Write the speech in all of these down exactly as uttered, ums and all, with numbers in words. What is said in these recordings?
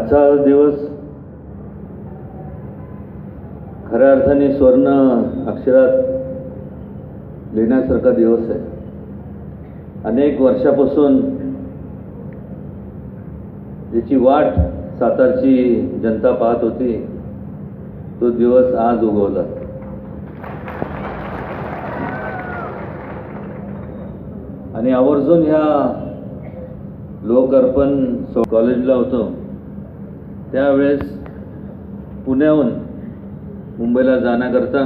आजचा दिवस खऱ्या अर्थाने स्वर्ण अक्षरात लिहिण्यासारखा दिवस आहे. अनेक वर्षापासून ज्याची वाट सातारची जनता पाहत होती तो दिवस आज उगवला. आणि आवर्जून ह्या लोकअर्पण कॉलेजला होतो त्यावेळेस पुण्याहून मुंबईला जाण्याकरता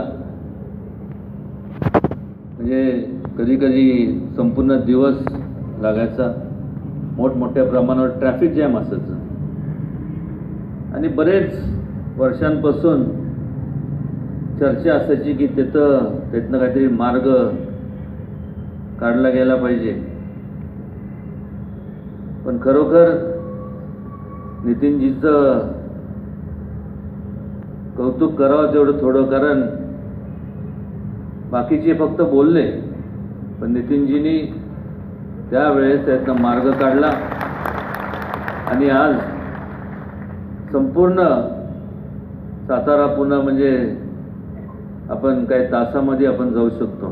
म्हणजे कधी कधी संपूर्ण दिवस लागायचा. मोठमोठ्या प्रमाणावर ट्रॅफिक जॅम असायचं आणि बरेच वर्षांपासून चर्चा असायची की तिथं तिथनं काहीतरी मार्ग काढला गेला पाहिजे. पण खरोखर नितीनजीचं कौतुक करावं तेवढं थोडं, कारण बाकीचे फक्त बोलले पण नितीनजींनी त्यावेळेस त्यातनं मार्ग काढला आणि आज संपूर्ण सातारा पुणे म्हणजे आपण काही तासामध्ये आपण जाऊ शकतो.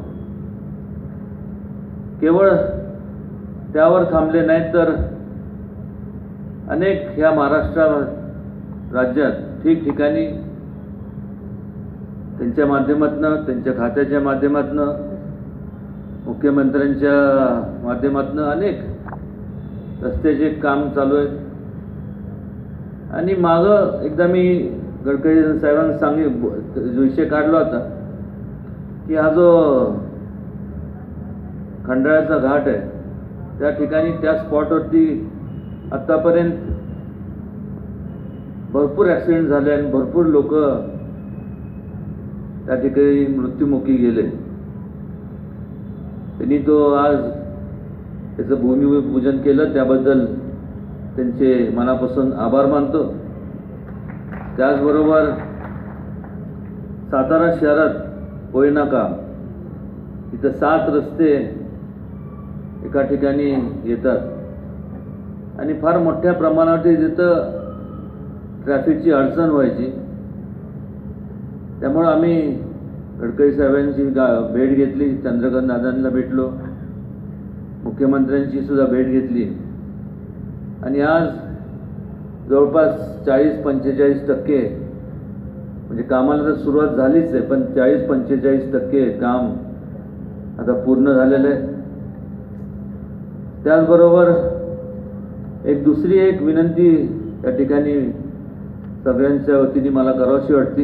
केवळ त्यावर थांबले नाहीत तर अनेक ह्या महाराष्ट्र राज्यात ठिकठिकाणी त्यांच्या माध्यमातून, त्यांच्या खात्याच्या माध्यमातून, मुख्यमंत्र्यांच्या माध्यमातून अनेक रस्त्याचे काम चालू आहेत. आणि मागं एकदा मी गडकरी साहेबांना सांगित विषय काढला होता की हा जो खंडाळ्याचा घाट आहे त्या ठिकाणी त्या स्पॉटवरती आत्तापर्यंत भरपूर ॲक्सिडेंट झाले आणि भरपूर लोक त्या ठिकाणी मृत्युमुखी गेले. त्यांनी तो आज त्याचं भूमिपूजन केलं, त्याबद्दल त्यांचे मनापासून आभार मानतो. त्याचबरोबर सातारा शहरात कोयनाका तिथं सात रस्ते एका ठिकाणी येतात आणि फार मोठ्या प्रमाणावरती तिथं ट्रॅफिकची अडचण व्हायची. त्यामुळं आम्ही गडकरी साहेबांची गा भेट घेतली, चंद्रकांत दादांना भेटलो, मुख्यमंत्र्यांची सुद्धा भेट घेतली आणि आज जवळपास चाळीस पंचेचाळीस टक्के म्हणजे कामाला तर सुरुवात झालीच आहे पण चाळीस पंचेचाळीस टक्के काम आता पूर्ण झालेलं आहे. त्याचबरोबर एक दुसरी एक विनंती या ठिकाणी सगळ्यांच्या वतीने मला करावीशी वाटते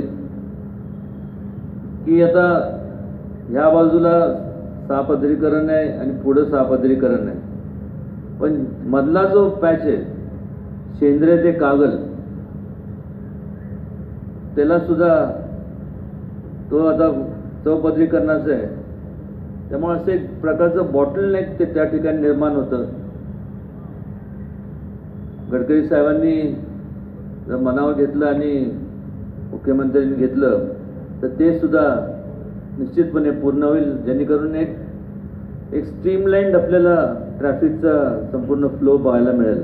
की आता ह्या बाजूला सहापदरीकरण आहे आणि पुढं सहापदरीकरण आहे, पण मधला जो पॅच आहे शेंद्रे ते कागल त्याला सुद्धा तो आता चौपदरीकरणाचा आहे. त्यामुळे असं एक प्रकारचं बॉटलनेक ते त्या ठिकाणी निर्माण होतं. गडकरी साहेबांनी जर मनावर घेतलं आणि मुख्यमंत्र्यांनी घेतलं तर ते सुद्धा निश्चितपणे पूर्ण होईल, जेणेकरून एक एक स्ट्रीमलाइंड आपल्याला ट्रॅफिकचा संपूर्ण फ्लो पाहायला मिळेल.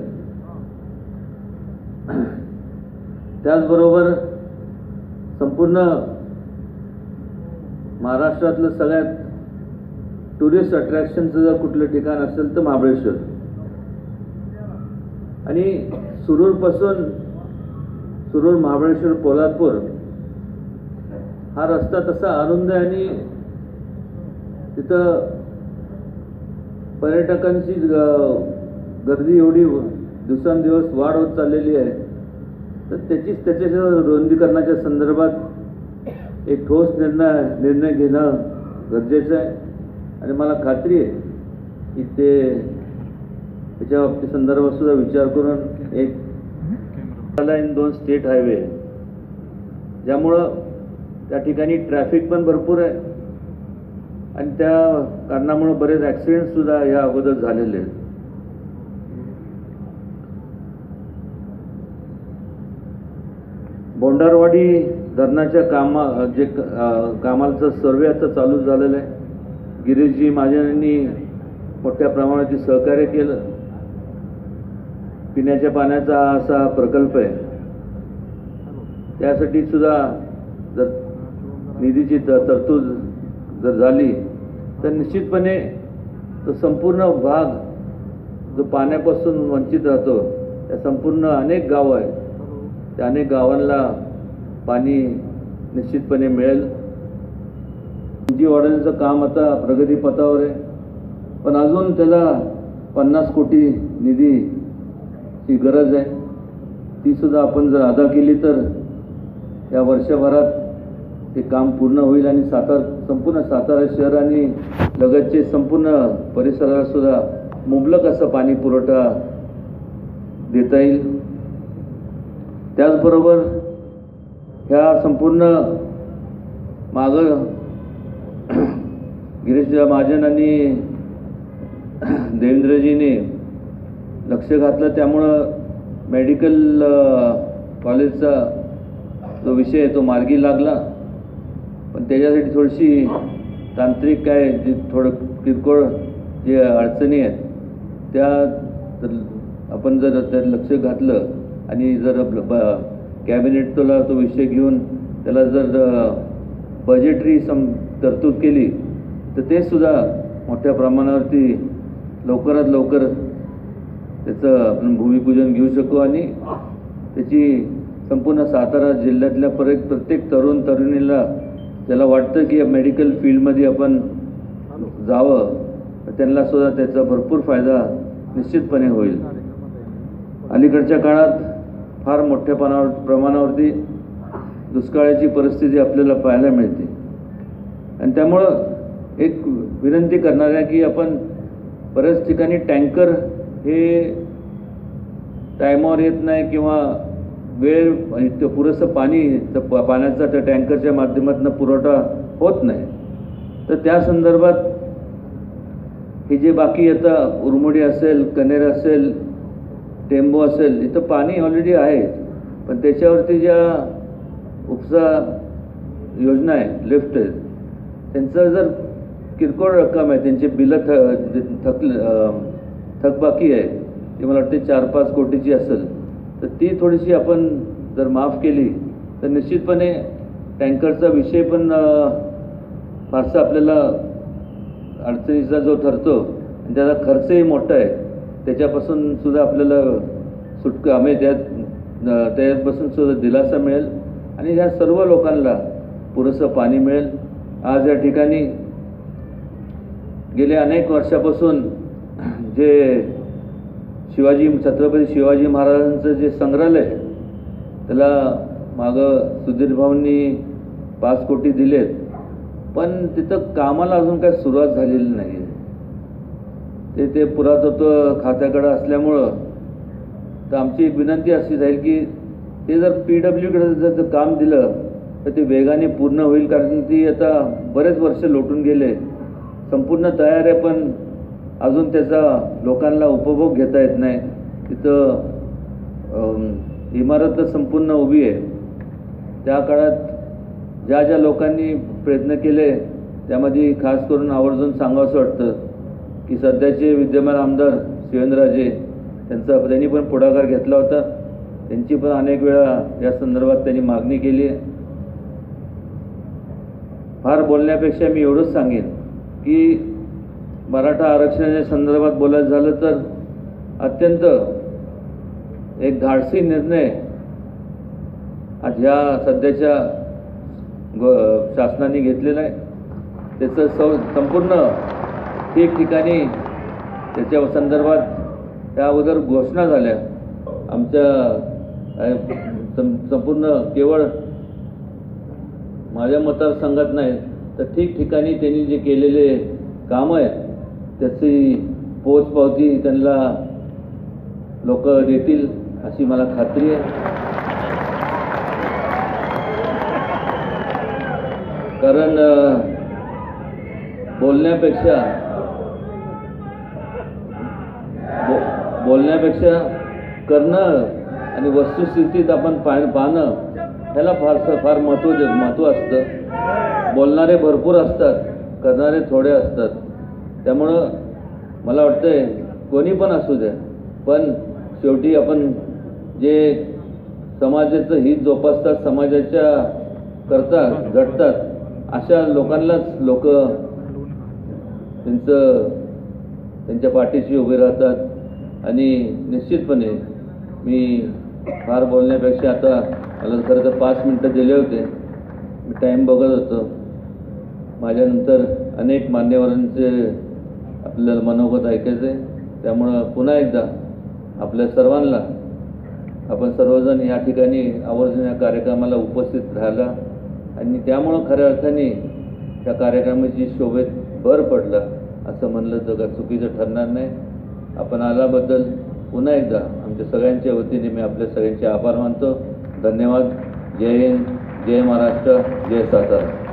त्याचबरोबर संपूर्ण महाराष्ट्रातलं सगळ्यात टुरिस्ट अट्रॅक्शनचं जर कुठलं ठिकाण असेल तर महाबळेश्वर. आणि सुरूरपासून सुरूर महाबळेश्वर पोलादपूर हा रस्ता तसा अरुंद आहे आणि तिथं पर्यटकांची गर्दी एवढी दिवसेंदिवस वाढ होत चाललेली आहे तर त्याचीच त्याच्या रुंदीकरणाच्या संदर्भात एक ठोस निर्णय निर्णय घेणं गरजेचं आहे. आणि मला खात्री आहे की ते त्याच्या बाबतीत संदर्भात सुद्धा विचार करून एक इन दोन स्टेट हायवे ज्यामुळं त्या ठिकाणी ट्रॅफिक पण भरपूर आहे आणि त्या कारणामुळे बरेच ॲक्सिडेंट सुद्धा या अगोदर झालेले आहेत. बोंडारवाडी धरणाच्या कामा जे कामाचं सर्वे आता चालू झालेलं आहे. गिरीशजी महाजनांनी मोठ्या प्रमाणात सहकार्य केलं. पिण्याच्या पाण्याचा असा प्रकल्प आहे त्यासाठी सुद्धा जर निधीची तरतूद जर झाली तर निश्चितपणे तो संपूर्ण भाग जो पाण्यापासून वंचित राहतो त्या संपूर्ण अनेक गावं आहेत त्या अनेक गावांना पाणी निश्चितपणे मिळेल. उंची वाढवण्याचं काम आता प्रगतीपथावर आहे, पण अजून त्याला पन्नास कोटी निधीची गरज आहे. ती सुद्धा आपण जर अदा केली तर या वर्षभरात ते काम पूर्ण होईल आणि सातारा संपूर्ण सातारा शहर आणि लगतचे संपूर्ण परिसराला सुद्धा मुबलक असा पाणी पुरवठा देता येईल. त्याचबरोबर ह्या संपूर्ण मागं गिरीश महाजन आणि देवेंद्रजीने लक्ष घातलं, त्यामुळं मेडिकल कॉलेजचा जो विषय आहे तो मार्गी लागला. पण त्याच्यासाठी थोडीशी तांत्रिक काय जे थोडं किरकोळ जे अडचणी आहेत त्या आपण जर त्यात लक्ष घातलं आणि जर कॅबिनेटला तो विषय घेऊन त्याला जर बजेटरी सम तरतूद केली तर ते सुद्धा मोठ्या प्रमाणावरती लवकरात लवकर त्याचं आपण भूमिपूजन घेऊ शकू आणि त्याची संपूर्ण सातारा जिल्ह्यातल्या प्रत्येक प्रत्येक तरुण तरुणीला ज्याला वाटतं की मेडिकल फील्डमध्ये आपण जावं तर त्यांना सुद्धा त्याचा भरपूर फायदा निश्चितपणे होईल. अलीकडच्या काळात फार मोठ्या प्रमाणावर प्रमाणावरती दुष्काळाची परिस्थिती आपल्याला पाहायला मिळते आणि त्यामुळं एक विनंती करणार आहे की आपण बऱ्याच ठिकाणी टँकर हे टायमावर येत नाही किंवा वेळ पुरेसं पाणी पाण्याचा त्या टँकरच्या माध्यमातून पुरवठा होत नाही. तर त्या संदर्भात हे जे बाकी आता उरमोडी असेल, कनेर असेल, टेंबो असेल, इथं पाणी ऑलरेडी आहे, पण त्याच्यावरती ज्या उपसा योजना आहे लिफ्ट आहेत त्यांचं जर किरकोळ रक्कम आहे, त्यांचे बिलं थ थक थकबाकी आहे ती मला वाटते चार पाच कोटीची असेल, तर ती थोडीशी आपण जर माफ केली तर निश्चितपणे टँकरचा विषय पण फारसा आपल्याला अडचणीचा जो ठरतो आणि त्याचा खर्चही मोठा आहे त्याच्यापासून सुद्धा आपल्याला सुटका म्हणजे त्यात त्यापासून सुद्धा दिलासा मिळेल आणि ह्या सर्व लोकांना पुरेसं पाणी मिळेल. आज या ठिकाणी गेल्या अनेक वर्षापासून जे शिवाजी छत्रपती शिवाजी महाराजांचं जे संग्रहालय त्याला मागं सुधीर भाऊंनी पाच कोटी दिलेत, पण तिथं कामाला अजून काही सुरुवात झालेली नाही आहे. ते ते पुरातत्व खात्याकडं असल्यामुळं तर आमची एक विनंती अशी राहील की ते जर पी डब्ल्यूकडे जर काम दिलं तर ते वेगाने पूर्ण होईल, कारण ती आता बरेच वर्ष लोटून गेले, संपूर्ण तयार आहे पण अजून त्याचा लोकांना उपभोग घेता येत नाही. तिथं इमारत संपूर्ण उभी आहे. त्या काळात ज्या ज्या लोकांनी प्रयत्न केले त्यामध्ये खास करून आवर्जून सांगावंसं वाटतं की सध्याचे विद्यमान आमदार शिवेंद्रराजे त्यांचा त्यांनी पण पुढाकार घेतला होता. त्यांची पण अनेक वेळा या संदर्भात त्यांनी मागणी केली आहे. फार बोलण्यापेक्षा मी एवढंच सांगेन की मराठा आरक्षणाच्या संदर्भात बोलायचं झालं तर अत्यंत एक धाडसी निर्णय आज ह्या सध्याच्या शासनाने घेतलेलं आहे. त्याचं सौ संपूर्ण ठिकठिकाणी त्याच्या संदर्भात त्या अगोदर घोषणा झाल्या. आमच्या संपूर्ण केवळ माझ्या मतदारसंघात नाही तर ठिकठिकाणी त्यांनी जे केलेले कामं आहेत त्याची पोचपावती त्यांना लोक देतील अशी मला खात्री आहे. कारण बोलण्यापेक्षा बो बोलण्यापेक्षा करणं आणि वस्तुस्थितीत आपण पाह पाहणं ह्याला फारसं फार महत्त्व महत्त्व असतं. बोलणारे भरपूर असतात, करणारे थोडे असतात. त्यामुळं मला वाटतंय कोणी पण असू द्या, पण शेवटी आपण जे समाजाचं हित जोपासतात, समाजाच्या करतात झटतात अशा लोकांनाच लोक त्यांचं त्यांच्या पाठीशी उभे राहतात. आणि निश्चितपणे मी फार बोलण्यापेक्षा आता मला खरं तर पाच मिनटं दिले होते, मी टाईम बघत होतो. माझ्यानंतर अनेक मान्यवरांचे आपल्याला मनोगत ऐकायचं आहे. त्यामुळं पुन्हा एकदा आपल्या सर्वांना आपण सर्वजण या ठिकाणी आवर्जून या कार्यक्रमाला उपस्थित राहिला आणि त्यामुळं खऱ्या अर्थाने त्या कार्यक्रमाची शोभेत भर पडला असं म्हणलं तर का चुकीचं ठरणार नाही. आपण आल्याबद्दल पुन्हा एकदा आमच्या सगळ्यांच्या वतीने मी आपल्या सगळ्यांचे आभार मानतो. धन्यवाद. जय हिंद, जय महाराष्ट्र, जय सातारा.